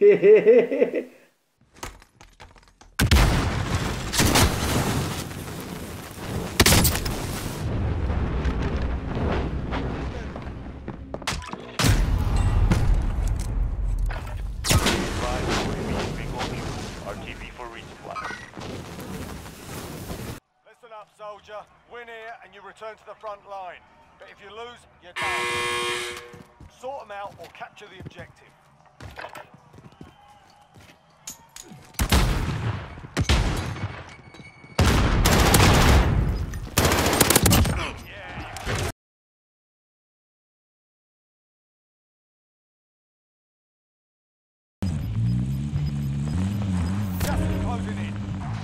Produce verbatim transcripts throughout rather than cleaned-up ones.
Soldier, win here and you return to the front line. But if you lose, you're done. Sort them out or capture the objective. Just closing in.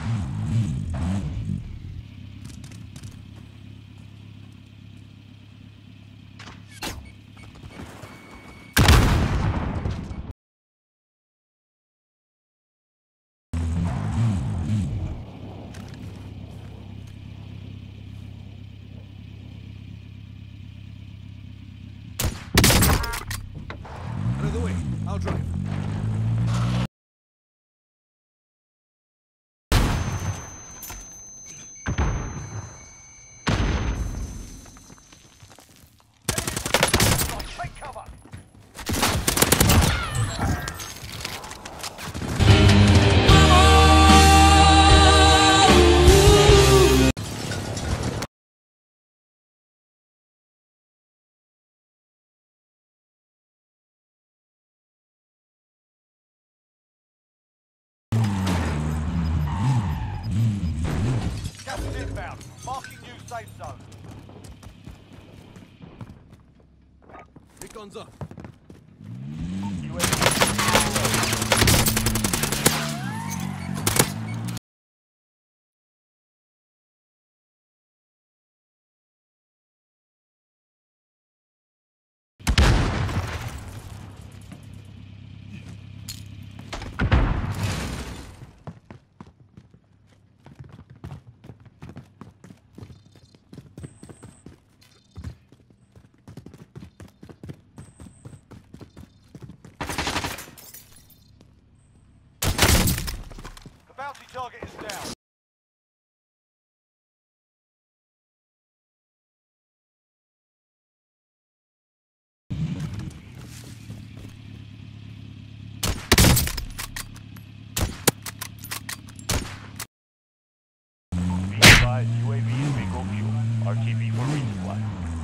Out of the way, I'll drive. Take cover. Gas is inbound. Marking new safe zone. Recon's up. Bounty target is down. Be advised, U A V is bingo fuel. R T B for resupply.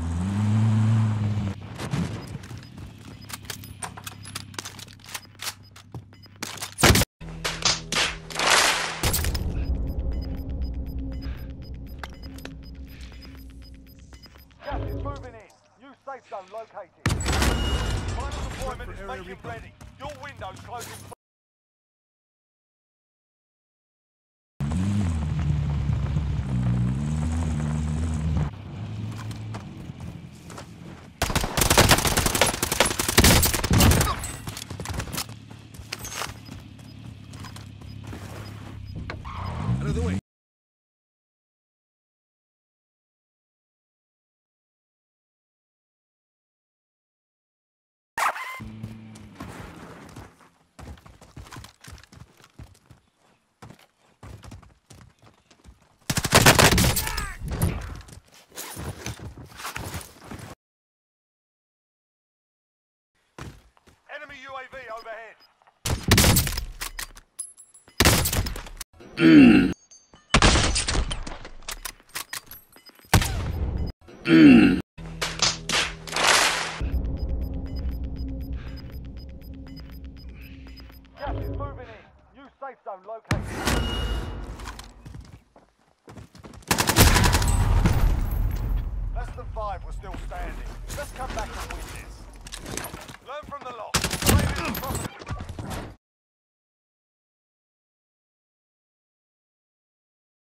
Gas is moving in. New safe zone located. Final deployment is making ready. Your window's closing. Out of the way. Enemy U A V overhead.